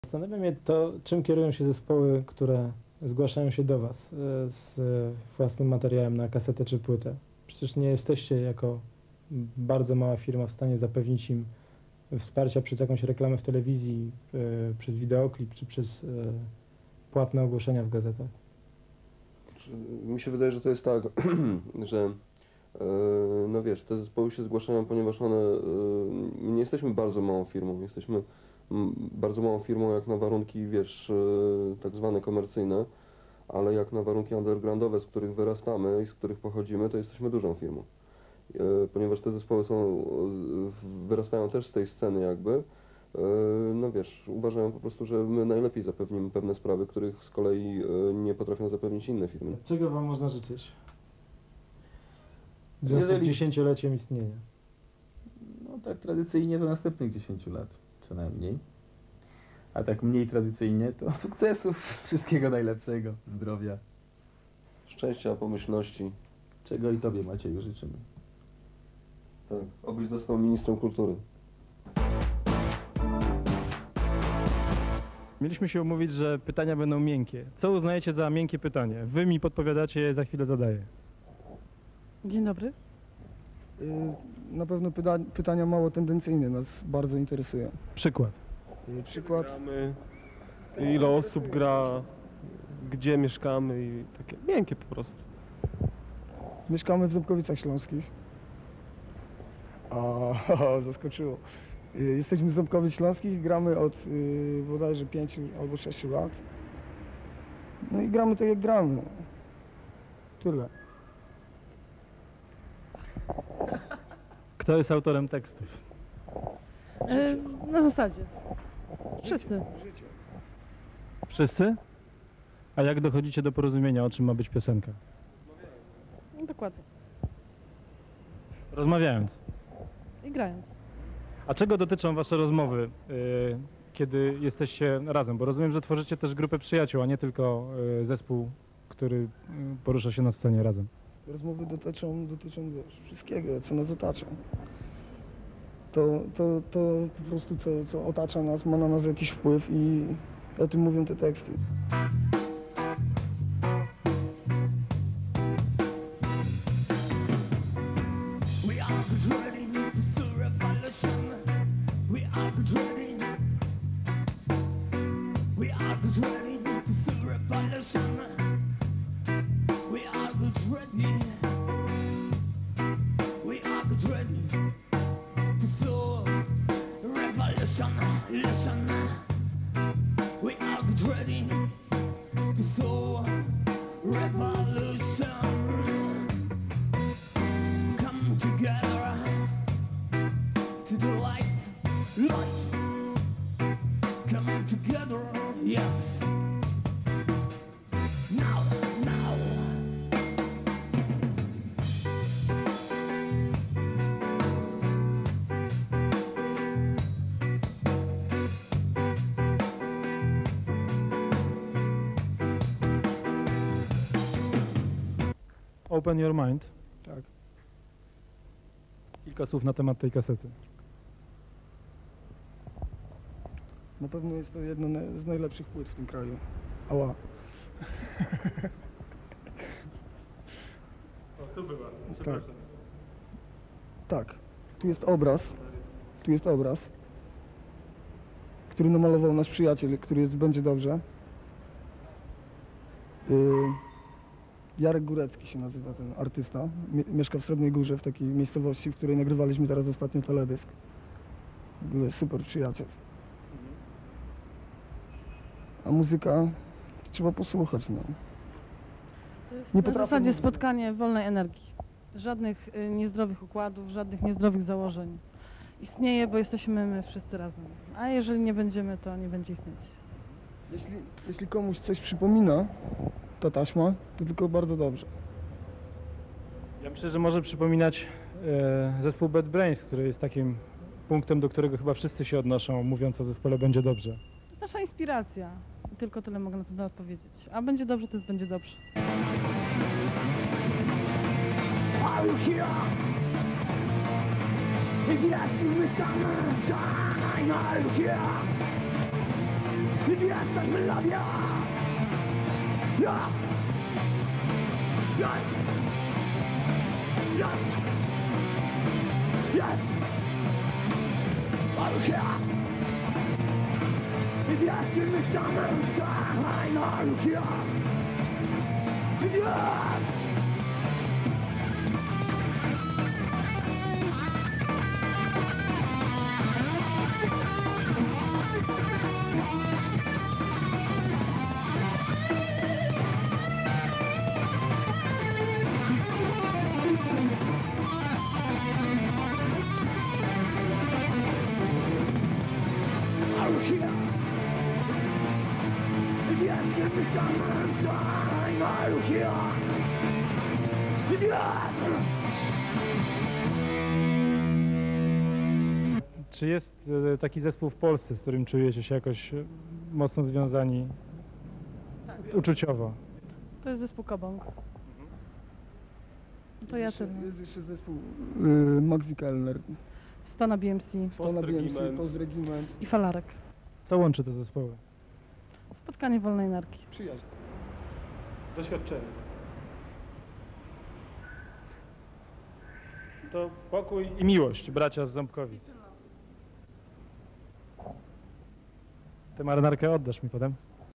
Zastanawia mnie to, czym kierują się zespoły, które zgłaszają się do Was z własnym materiałem na kasetę czy płytę. Przecież nie jesteście jako bardzo mała firma w stanie zapewnić im wsparcia przez jakąś reklamę w telewizji, przez wideoklip czy przez płatne ogłoszenia w gazetach. Mi się wydaje, że to jest tak, że no wiesz, te zespoły się zgłaszają, ponieważ one, nie jesteśmy bardzo małą firmą, jesteśmy bardzo małą firmą jak na warunki, wiesz, tak zwane komercyjne, ale jak na warunki undergroundowe, z których wyrastamy i z których pochodzimy, to jesteśmy dużą firmą. Ponieważ te zespoły wyrastają też z tej sceny jakby, no wiesz, uważają po prostu, że my najlepiej zapewnimy pewne sprawy, których z kolei nie potrafią zapewnić inne firmy. Czego Wam można życzyć w związku z 10-leciem istnienia? No tak tradycyjnie to następnych 10 lat, co najmniej. A tak mniej tradycyjnie to sukcesów, wszystkiego najlepszego, zdrowia. Szczęścia, pomyślności. Czego i Tobie, Macieju, życzymy. Tak, obyś został ministrem kultury. Mieliśmy się umówić, że pytania będą miękkie. Co uznajecie za miękkie pytanie? Wy mi podpowiadacie, za chwilę zadaję. Dzień dobry. Na pewno pytania mało tendencyjne nas bardzo interesują. Przykład. Przykład, Gramy, ile osób gra, gdzie mieszkamy i takie miękkie po prostu. mieszkamy w Ząbkowicach Śląskich. Zaskoczyło. Jesteśmy z Ząbkowic Śląskich, gramy od bodajże 5 albo 6 lat. No i gramy tak jak gramy. Tyle. Kto jest autorem tekstów? Na zasadzie. Wszyscy. Wszyscy? A jak dochodzicie do porozumienia, o czym ma być piosenka? No, dokładnie. Rozmawiając. I grając. A czego dotyczą wasze rozmowy, kiedy jesteście razem? Bo rozumiem, że tworzycie też grupę przyjaciół, a nie tylko zespół, który porusza się na scenie razem. Rozmowy dotyczą wiesz, wszystkiego, co nas otacza. To po prostu, co otacza nas, ma na nas jakiś wpływ i o tym mówią te teksty. We are dreading to revolution. We are dreading. We are dreading to revolution. We are dreading. We are dreading to revolution. Listen. We are dreading to revolution. Come together to the light, light. Come together, yes. Now, now. Open Your Mind. Tak. Kilka słów na temat tej kasety. Na pewno jest to jedno z najlepszych płyt w tym kraju. Ała. O, tu była. Przepraszam. Tak. Tu jest obraz, który namalował nasz przyjaciel, który będzie dobrze. Jarek Górecki się nazywa ten artysta. Mieszka w Srebrnej Górze, w takiej miejscowości, w której nagrywaliśmy teraz ostatnio teledysk. W ogóle super przyjaciel. A muzyka to trzeba posłuchać, no. To jest Nie na potrafię zasadzie mówić. spotkanie wolnej energii. Żadnych niezdrowych układów, żadnych niezdrowych założeń. Istnieje, bo jesteśmy my wszyscy razem. A jeżeli nie będziemy, to nie będzie istnieć. Jeśli komuś coś przypomina ta taśma, to tylko bardzo dobrze. Ja myślę, że może przypominać zespół Bad Brains, który jest takim punktem, do którego chyba wszyscy się odnoszą, mówiąc o zespole Będzie Dobrze. To jest nasza inspiracja. I tylko tyle mogę na ten temat powiedzieć. A będzie dobrze, to jest będzie dobrze. Are you here? If you ask me some sign, are you here? Yes, I love you. Yeah. Yes. Yes. Yes. Oh yeah. If you're asking me something, I know yeah. Yeah. Czy jest taki zespół w Polsce, z którym czujecie się jakoś mocno związani uczuciowo? To jest zespół Kobong. To ja tyle. Jest jeszcze zespół Maxi Kellner, Stona BMC Stona BMC, Postregiment. Postregiment. i Falarek. Co łączy te zespoły? Spotkanie wolnej nerki. Przyjaźń. Doświadczenie. To Pokój i miłość, bracia z Ząbkowic. Tę marynarkę oddasz mi potem?